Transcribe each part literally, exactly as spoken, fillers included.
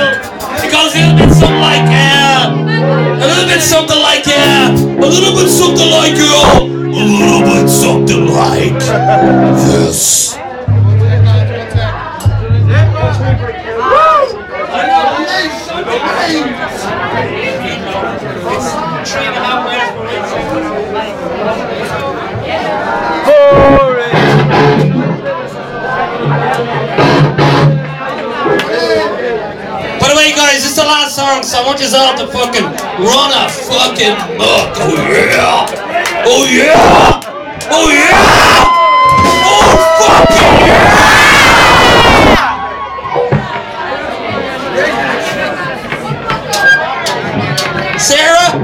It goes a little bit something like, uh, a little bit something like, uh, a little bit something like, uh, a little bit something like this. By the way, guys, this is the last song, so I want you all to fucking run a fucking muck. Oh yeah! Oh yeah! Oh yeah! Oh fucking yeah! Sarah?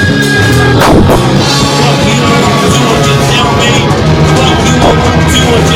Do it.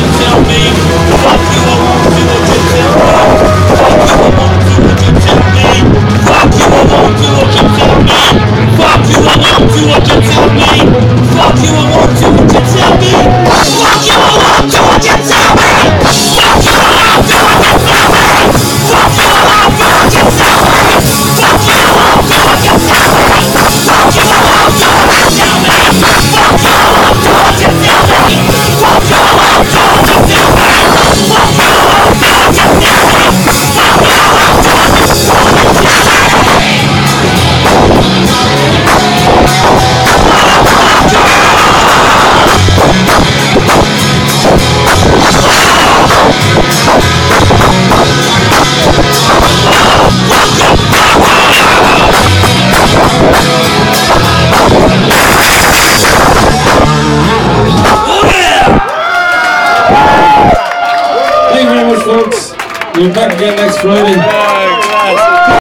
We're back again next Friday.